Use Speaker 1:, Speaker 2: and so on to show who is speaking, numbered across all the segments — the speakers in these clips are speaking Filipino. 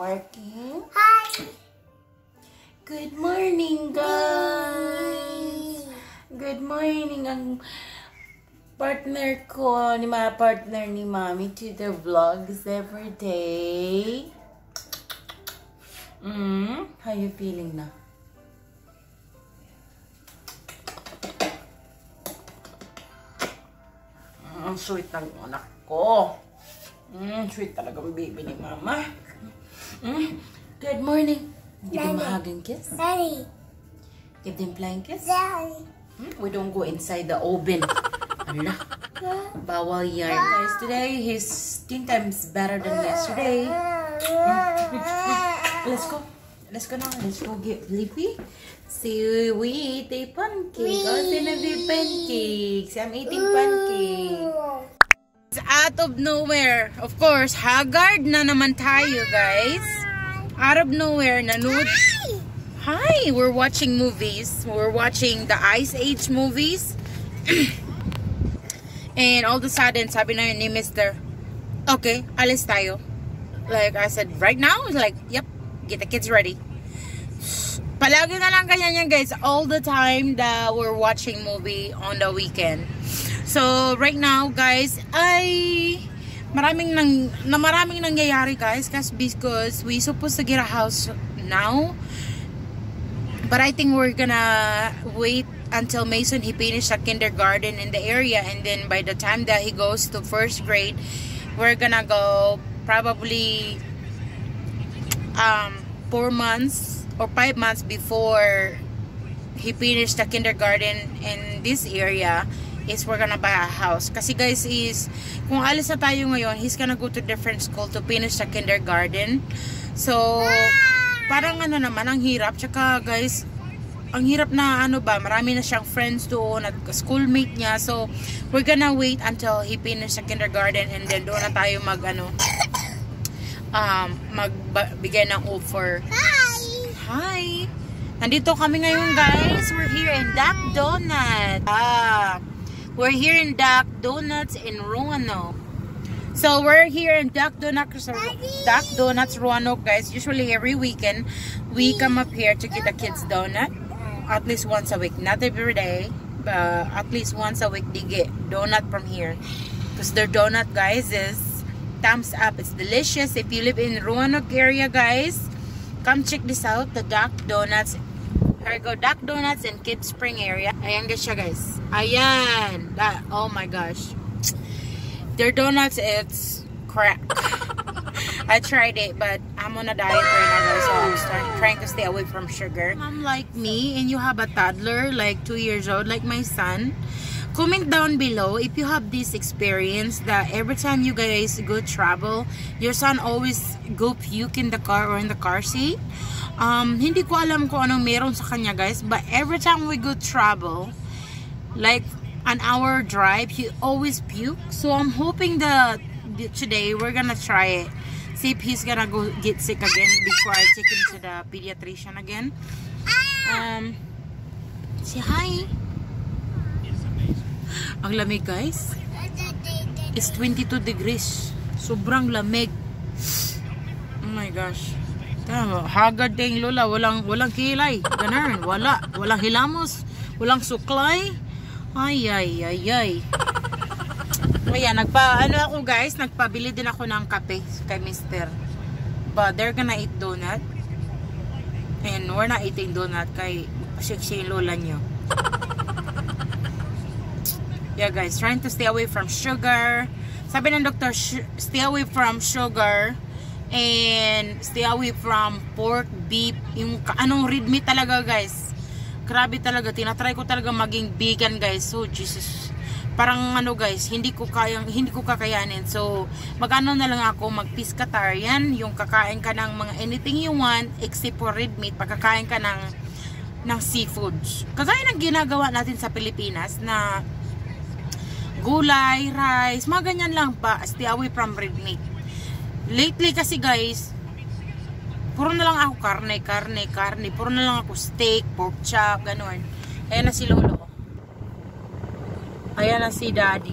Speaker 1: Marky.
Speaker 2: Hi.
Speaker 1: Good morning, guys. Good morning. Ang partner ko, mga partner ni Mommy to the vlogs every day. How you feeling na? Ang sweet ng anak ko. Sweet talagang baby ni Mama. Good morning. Give them a hug and kiss.
Speaker 2: Daddy.
Speaker 1: Give them flying kiss.
Speaker 2: Daddy.
Speaker 1: We don't go inside the oven. Ala. Bawal yan. Guys, today he's 10 times better than yesterday. Let's go. Let's go now. Let's go get Blippi. See, we eat a pancake. Oh, sinabi pancakes. I'm eating pancake. Out of nowhere, of course, haggard na naman tayo, guys. Out of nowhere, nanood. Hi, we're watching movies. We're watching the Ice Age movies. And all of a sudden, sabi na yun ni Mr. Okay, alis tayo. Like I said, right now, it's like, yep, get the kids ready. Palagi na lang ganyan yan, guys. All the time that we're watching movie on the weekend. So, right now, guys, maraming nangyayari, guys, because we supposed to get a house now. But I think we're gonna wait until Mason, he finished a kindergarten in the area. And then by the time that he goes to first grade, we're gonna go probably 4 months or 5 months before he finished the kindergarten in this area. Is we're gonna buy a house. Kasi guys, kung alis na tayo ngayon, he's gonna go to different school to finish the kindergarten. So, parang ano naman, ang hirap. Tsaka guys, ang hirap na marami na siyang friends doon at schoolmate niya. So, we're gonna wait until he finish the kindergarten and then doon na tayo magbigay ng offer. Hi! Nandito kami ngayon, guys. We're here in Duck Donut. We're here in Duck Donuts in Roanoke. So we're here in Duck Donuts, Roanoke, guys. Usually every weekend we come up here to get the kids donut. At least once a week, not every day, but at least once a week they get donut from here. Because their donut, guys, is thumbs up. It's delicious. If you live in Roanoke area, guys, come check this out. The Duck Donuts. Here we go, Duck Donuts in Kids Spring area. Ayan guys siya, guys. Ayan. Oh my gosh. Their donuts, it's crap. I tried it, but I'm on a diet right now, guys. So I'm trying to stay away from sugar. Mom like me and you have a toddler, like 2 years old, like my son. Comment down below if you have this experience that every time you guys go travel, your son always go puke in the car or in the car seat. Hindi ko alam kung anong meron sa kanya, guys, but every time we go travel, like an hour drive, he always puke. So I'm hoping that today we're gonna try it, see if he's gonna go get sick again before I take him to the pediatrician again. Say hi. Ang lamig, guys. It's 22 degrees. Sobrang lamig. Oh my gosh. Haggard din lola, walang kilay, ganun, walang hilamos, walang suklay. Ay. Kaya ako, guys, nagpabili din ako ng kape kay Mr. But they're gonna eat donut. And we're not eating donut kay siya lola nyo. Yeah, guys, trying to stay away from sugar. Sabi ng doctor, stay away from sugar. And stay away from pork, beef, yung anong red meat talaga, guys. Grabe talaga, tinatry ko talaga maging vegan, guys. So Jesus, parang guys, hindi ko kakayanin. So magano na lang ako, mag-pescatarian, yung kakain ka ng mga anything you want except for red meat, pagkakain ka ng seafoods. Kagaya ng ginagawa natin sa Pilipinas na gulay, rice, mga ganyan lang pa. Stay away from red meat. Lately kasi, guys, puro na lang ako karne. Puro na lang ako steak, pork chop, ganun. Ayan na si Lolo. Ayan na si Daddy.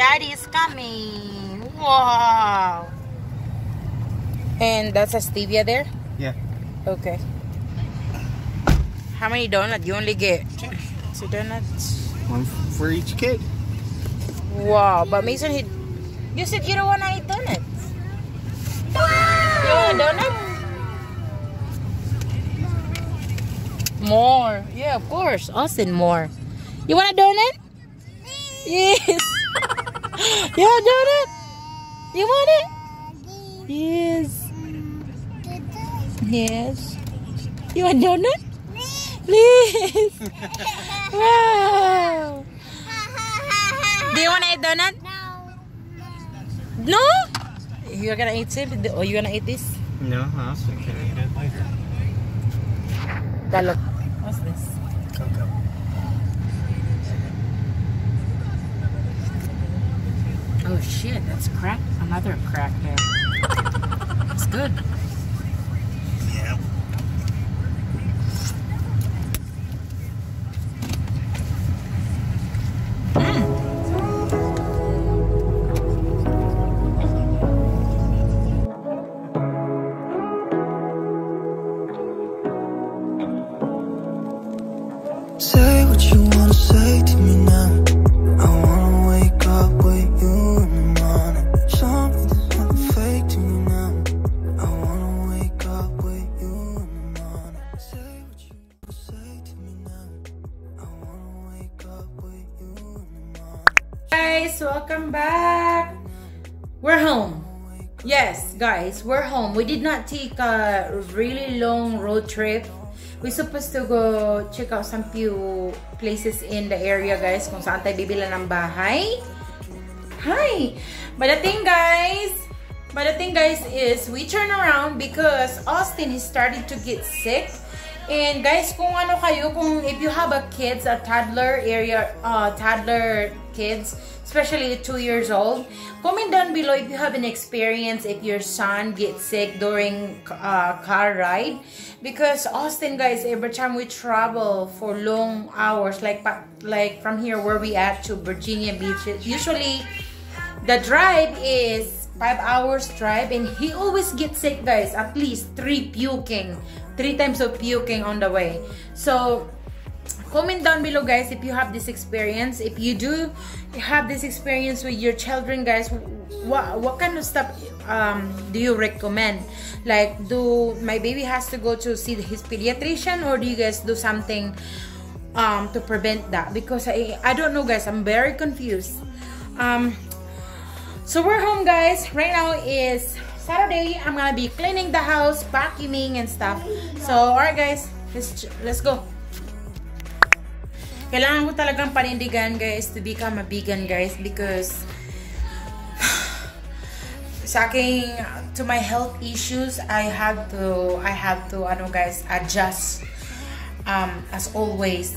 Speaker 1: daddy is coming. Wow. And that's a stevia there?
Speaker 2: Yeah.
Speaker 1: Okay. How many donuts? You only get 2 donuts?
Speaker 2: One for each kid.
Speaker 1: Wow. But Mason, you said you don't want to eat donuts. You want a donut? More. Yeah, of course. Austin, more. You want a donut? Yes. You want a donut? You want it? Yes. Yes. You want a donut? Please. Wow. Do you want to eat donut? No. No? You're gonna eat it? Or you gonna eat this?
Speaker 2: No, I also can eat it later.
Speaker 1: That look. What's this?
Speaker 2: Cocoa.
Speaker 1: Oh shit, that's crack. Another crack there. It's good.
Speaker 2: Yeah.
Speaker 3: Say what you wanna say to me now. I wanna wake up with you in the morning. Show me there's nothing fake to me now. I wanna wake up with you in the morning. Say what you wanna say to me now. I wanna wake up with you in the morning.
Speaker 1: Guys, welcome back. We're home. Yes, guys, we're home. We did not take a really long road trip. We're supposed to go check out some few places in the area, guys, kung saan tayo bibila ng bahay. Hi! But the thing, guys, is we turn around because Austin is starting to get sick. And guys, kung ano kayo, if you have a kids, a toddler area, toddler kids, especially 2 years old, comment down below if you have an experience if your son gets sick during car ride. Because Austin, guys, every time we travel for long hours, like from here where we at to Virginia Beach, usually the drive is 5 hours drive, and he always gets sick, guys. At least 3 times of puking on the way. So comment down below, guys, if you have this experience. If you do have this experience with your children, guys, what kind of stuff do you recommend? Like, do my baby has to go to see his pediatrician, or do you guys do something to prevent that? Because I don't know, guys. I'm very confused. So we're home, guys. Right now is Saturday. I'm gonna be cleaning the house, vacuuming and stuff. So alright, guys, let's go. Kailangan ko talagang panindigan, guys, to become a vegan, guys, because sa aking, to my health issues, I have to ano, guys, adjust. As always,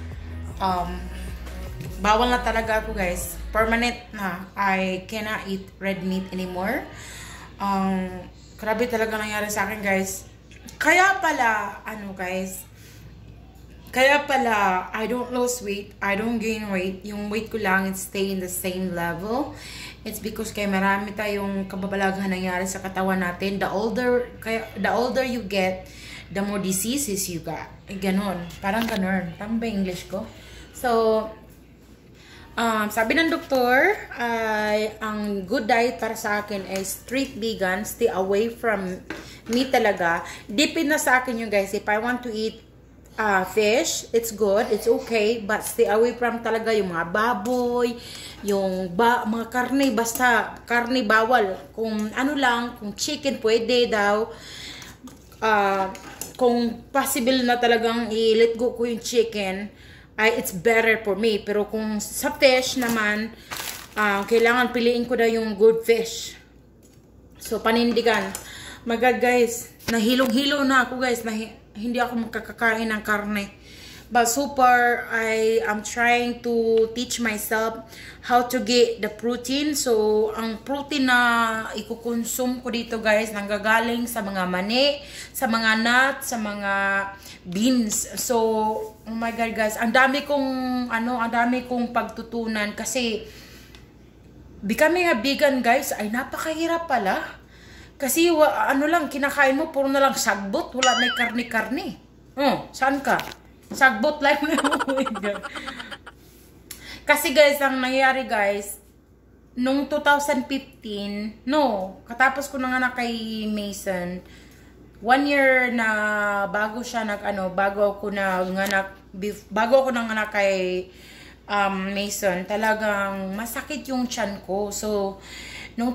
Speaker 1: bawal na talaga ako, guys. Permanent na. I cannot eat red meat anymore. Grabe talaga nangyari sa akin, guys. Kaya pala, ano, guys, I don't lose weight, I don't gain weight. Yung weight ko lang, it stay in the same level. It's because kaya marami tayong kababalaghan nangyari sa katawan natin. The older you get, the more diseases you got. Ganon. Parang ganon. Tama ba English ko? So, sabi ng doktor, ang good diet para sa akin is strict vegan, stay away from meat talaga. Depende na sa akin yung, guys. If I want to eat fish, it's good, it's okay, but stay away from talaga yung mga baboy, yung mga karne, basta karne bawal. Kung ano lang, kung chicken pwede daw, kung possible na talagang i-let go ko yung chicken, it's better for me. Pero kung sa fish naman, kailangan piliin ko na yung good fish. So panindigan. My God, guys, nahilong-hilo na ako, guys, hindi ako makakakain ng karne. But super, I am trying to teach myself how to get the protein. So, ang protein na ikukonsume ko dito, guys, nanggagaling sa mga mani, sa mga nuts, sa mga beans. So, oh my God, guys, ang dami kong pagtutunan kasi becoming a vegan, guys, ay napakahirap pala. Kasi ano lang, kinakain mo, puro na lang sagbot, wala may karne-karne. Saan ka? Sagbot lang. Oh my God. Kasi guys, ang nangyayari guys, nung 2015, katapos ko nanganak kay Mason, 1 year na bago siya bago ako nanganak kay Mason, talagang masakit yung tiyan ko. So, nung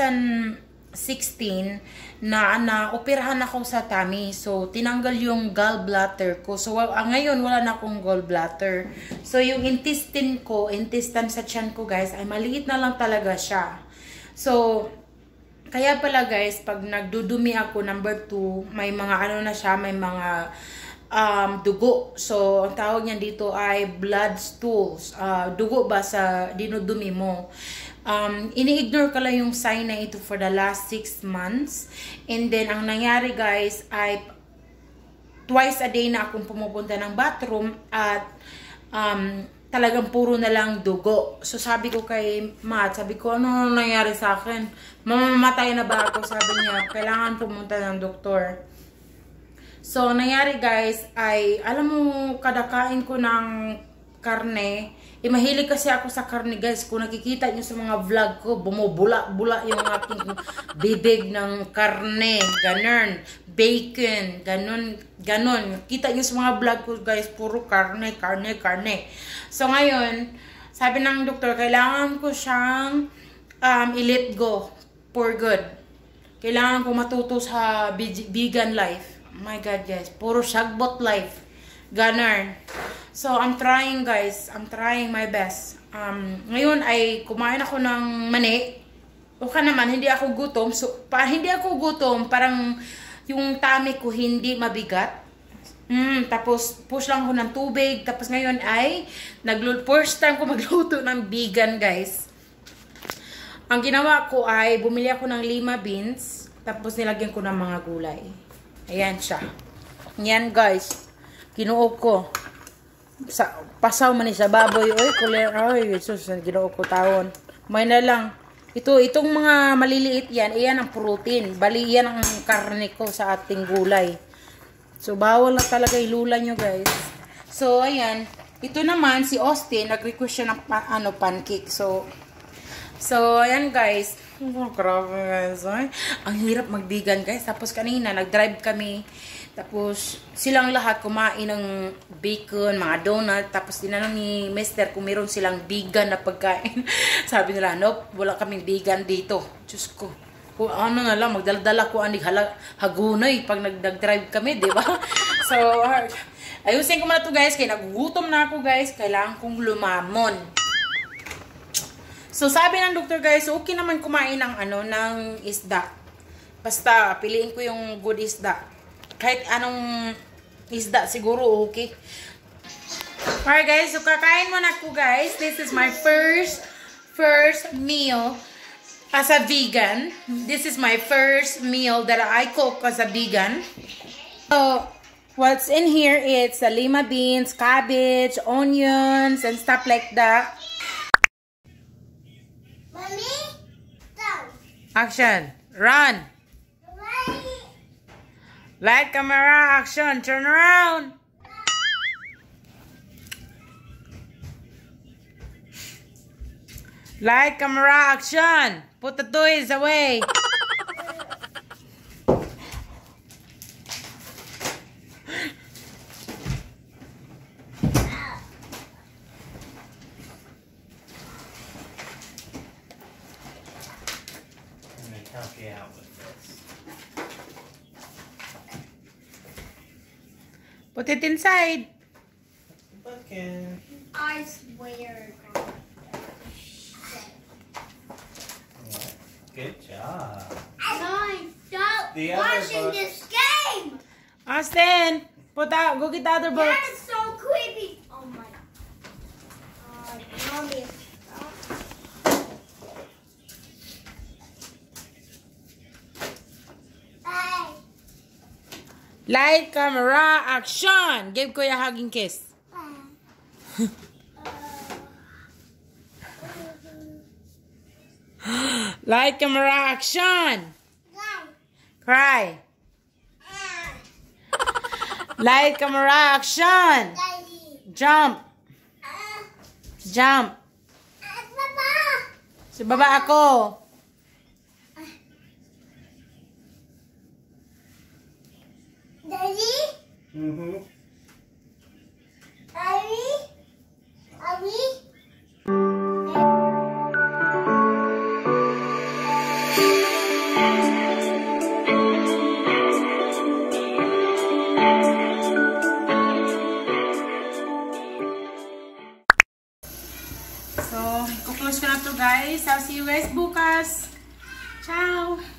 Speaker 1: 2016, na operahan ako sa tummy. So, tinanggal yung gallbladder ko. So, ngayon, wala na akong gallbladder. So, yung intestine sa tiyan ko, guys, ay maliit na lang talaga siya. So, kaya pala, guys, pag nagdudumi ako, number 2, may mga may mga dugo. So, ang tawag niyan dito ay blood stools. Dugo ba sa dinudumi mo. Ini-ignore ko lang yung sign na ito for the last 6 months. And then, ang nangyari guys ay twice a day na akong pumupunta ng bathroom at talagang puro na lang dugo. So, sabi ko kay Matt, sabi ko, ano nangyari sa akin? Mamamatay na ba ako? Sabi niya, kailangan pumunta ng doktor. So, nangyari guys ay, alam mo, kada kain ko ng karne, mahilig kasi ako sa karne guys. Kung nakikita nyo sa mga vlog ko, bumubula-bula yung aking bibig ng karne, ganun, bacon, ganun. Kita nyo sa mga vlog ko guys, puro karne. So ngayon, sabi ng doktor, kailangan ko siyang i-let go for good. Kailangan ko matuto sa vegan life. Oh my God guys, puro sagbot life. Ganun. So, I'm trying guys. I'm trying my best. Ngayon ay kumain ako ng mani. Okay naman, hindi ako gutom. So, hindi ako gutom. Parang yung tummy ko hindi mabigat. Tapos, push lang ko ng tubig. Tapos ngayon ay, first time ko magluto ng vegan guys. Ang ginawa ko ay, bumili ako ng lima beans. Tapos nilagyan ko ng mga gulay. Ayan siya. Yan guys. Kinuog ko. Pasaw man sa baboy. Oy, Jesus, ginuog ko taon. May na lang. Itong mga maliliit yan, iyan ang protein. Bali, yan ang karne ko sa ating gulay. So, bawal na talaga ilula nyo, guys. So, ayan. Ito naman, si Austin, nag-request siya ng pancake. So, ayan, guys. Grabe, guys. Ang hirap mag-vegan, guys. Tapos, kanina, nag-drive kami. Tapos, silang lahat kumain ng bacon, mga donut. Tapos, tinanong ni Mister kung meron silang vegan na pagkain. Sabi nila, nope, wala kaming vegan dito. Diyos ko. Kung ano na lang, magdala-dala ko anig hagunay pag nag-drive kami, di ba? So, ayusin ko muna to guys. Kaya nagugutom na ako guys. Kailangan kong lumamon. So, sabi ng doktor guys, okay naman kumain ng isda. Basta, piliin ko yung good isda. Kahit anong isda, siguro okay. Alright guys, so kakain muna ako guys. This is my first meal as a vegan. This is my first meal that I cook as a vegan. So, what's in here is lima beans, cabbage, onions, and stuff like that. Mommy, stop. Action. Run. Light, camera, action, turn around. Light, camera, action. Put the toys away.
Speaker 2: Help you out with this.
Speaker 1: Put it inside.
Speaker 2: Bucket.
Speaker 4: I swear.
Speaker 2: Good job.
Speaker 4: No, stop
Speaker 2: The other
Speaker 4: watching
Speaker 2: book.
Speaker 4: this game.
Speaker 1: Austin, go get the other book.
Speaker 4: That is so creepy. Oh my God. Mommy, stop. Hey.
Speaker 1: Light, camera, action. Give Kuya a hugging kiss. Light, camera, action! Cry. Light, camera, action! Jump. Jump. Sa baba ako.
Speaker 4: Daddy?
Speaker 2: Mm-hmm.
Speaker 4: Are we?
Speaker 1: So, kuklose ko na to guys. I'll see you guys bukas. Ciao!